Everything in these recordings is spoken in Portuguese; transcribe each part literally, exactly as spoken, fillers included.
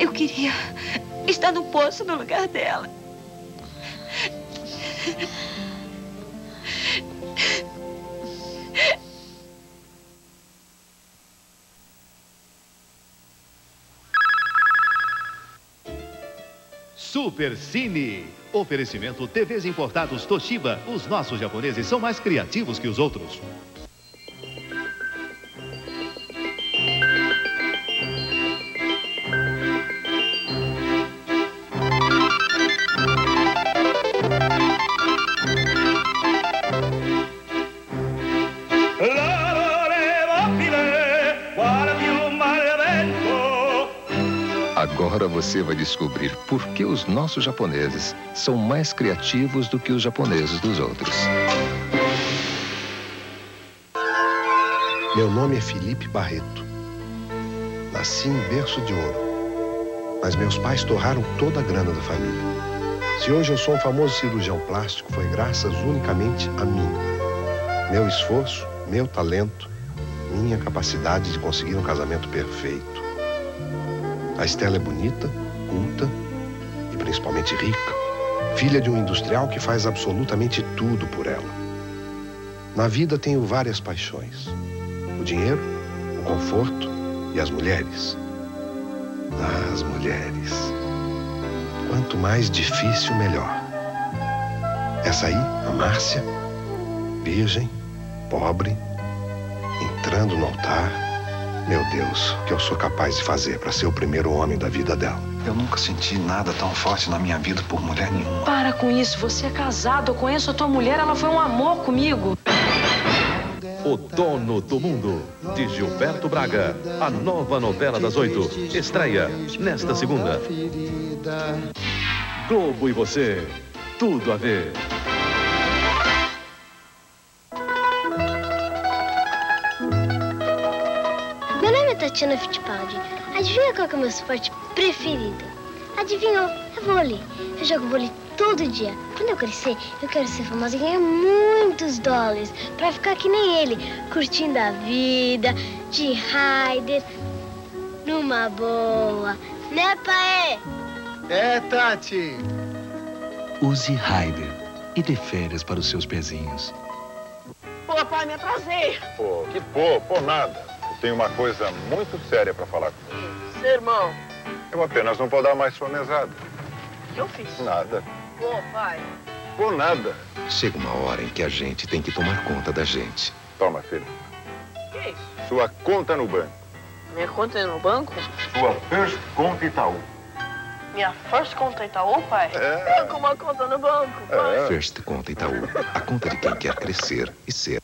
Eu queria estar no poço no lugar dela. Super Cine. Oferecimento T Vs importados Toshiba. Os nossos japoneses são mais criativos que os outros. Agora você vai descobrir por que os nossos japoneses são mais criativos do que os japoneses dos outros. Meu nome é Felipe Barreto. Nasci em berço de ouro, mas meus pais torraram toda a grana da família. Se hoje eu sou um famoso cirurgião plástico, foi graças unicamente a mim. Meu esforço, meu talento, minha capacidade de conseguir um casamento perfeito. A Estela é bonita, culta e principalmente rica. Filha de um industrial que faz absolutamente tudo por ela. Na vida tenho várias paixões. O dinheiro, o conforto e as mulheres. Ah, as mulheres. Quanto mais difícil, melhor. Essa aí, a Márcia, virgem, pobre, entrando no altar. Meu Deus, o que eu sou capaz de fazer para ser o primeiro homem da vida dela? Eu nunca senti nada tão forte na minha vida por mulher nenhuma. Para com isso, você é casado, eu conheço a tua mulher, ela foi um amor comigo. O Dono do Mundo, de Gilberto Braga. A nova novela das oito. Estreia nesta segunda. Globo e você, tudo a ver. Meu nome é Tatiana Fittipaldi. Adivinha qual que é o meu esporte preferido? Adivinhou? É vôlei. Eu jogo vôlei todo dia. Quando eu crescer, eu quero ser famosa e ganhar muitos dólares pra ficar que nem ele, curtindo a vida, de rider, numa boa. Né, pai? É, Tati. Use Rider e dê férias para os seus pezinhos. Pô, pai, me atrasei. Pô, que pô, pô nada. Eu tenho uma coisa muito séria pra falar com você. Seu irmão. Eu apenas não vou dar mais sua mesada. O que eu fiz? Nada. Pô, pai. Pô, nada. Chega uma hora em que a gente tem que tomar conta da gente. Toma, filho. Que é isso? Sua conta no banco. Minha conta é no banco? Sua First Conta Itaú. Minha First Conta Itaú, pai? É. Eu com uma conta no banco, pai. É. First Conta Itaú. A conta de quem quer crescer e ser.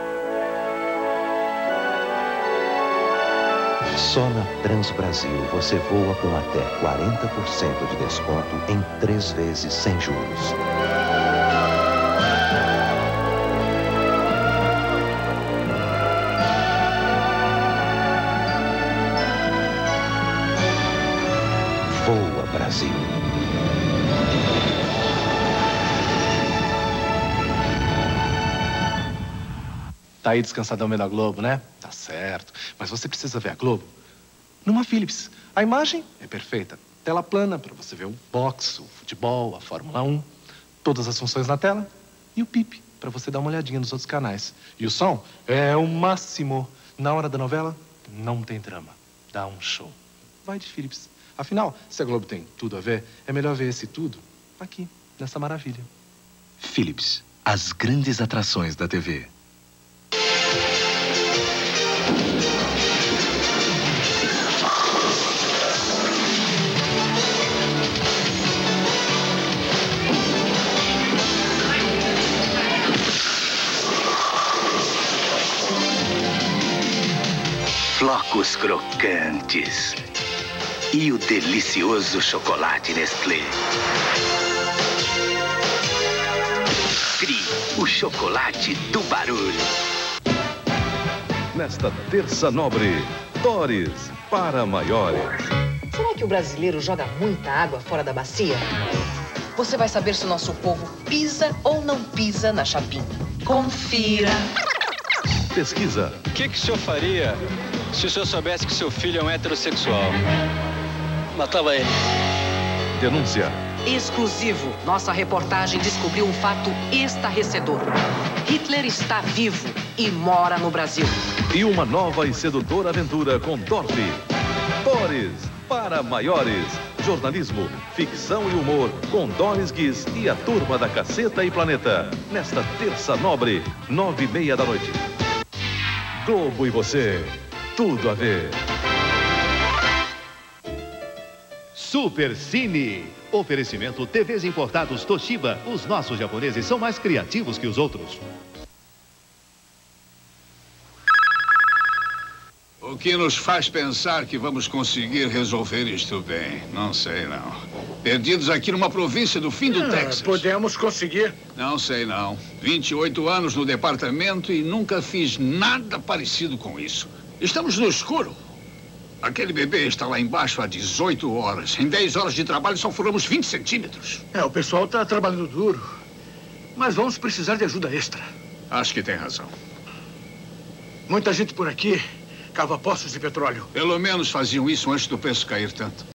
Só na Transbrasil você voa com até quarenta por cento de desconto em três vezes sem juros. Voa, Brasil. Tá aí descansadão vendo a Globo, né? Tá certo. Mas você precisa ver a Globo numa Philips. A imagem é perfeita. Tela plana para você ver o boxe, o futebol, a Fórmula um. Todas as funções na tela. E o P I P, para você dar uma olhadinha nos outros canais. E o som é o máximo. Na hora da novela, não tem drama. Dá um show. Vai de Philips. Afinal, se a Globo tem tudo a ver, é melhor ver esse tudo aqui, nessa maravilha. Philips, as grandes atrações da T V. Flocos crocantes e o delicioso chocolate Nestlé. Cri, o chocolate do barulho. Nesta terça nobre, Dores para maiores. Será que o brasileiro joga muita água fora da bacia? Você vai saber se o nosso povo pisa ou não pisa na chapinha. Confira. Pesquisa. O que, que o senhor faria se o senhor soubesse que seu filho é um heterossexual? matava ele. Denúncia. Exclusivo. Nossa reportagem descobriu um fato estarrecedor. Hitler está vivo e mora no Brasil. E uma nova e sedutora aventura com Dorothy. Boris, para maiores. Jornalismo, ficção e humor com Doris Guiz e a turma da Caceta e Planeta. Nesta terça nobre, nove e meia da noite. Globo e você, tudo a ver. Super Cine. Oferecimento T Vs importados Toshiba. Os nossos japoneses são mais criativos que os outros. O que nos faz pensar que vamos conseguir resolver isto bem? Não sei, não. Perdidos aqui numa província do fim do ah, Texas. Podemos conseguir. Não sei, não. vinte e oito anos no departamento e nunca fiz nada parecido com isso. Estamos no escuro. Aquele bebê está lá embaixo há dezoito horas. Em dez horas de trabalho só furamos vinte centímetros. É, o pessoal está trabalhando duro. Mas vamos precisar de ajuda extra. Acho que tem razão. Muita gente por aqui cava poços de petróleo. Pelo menos faziam isso antes do preço cair tanto.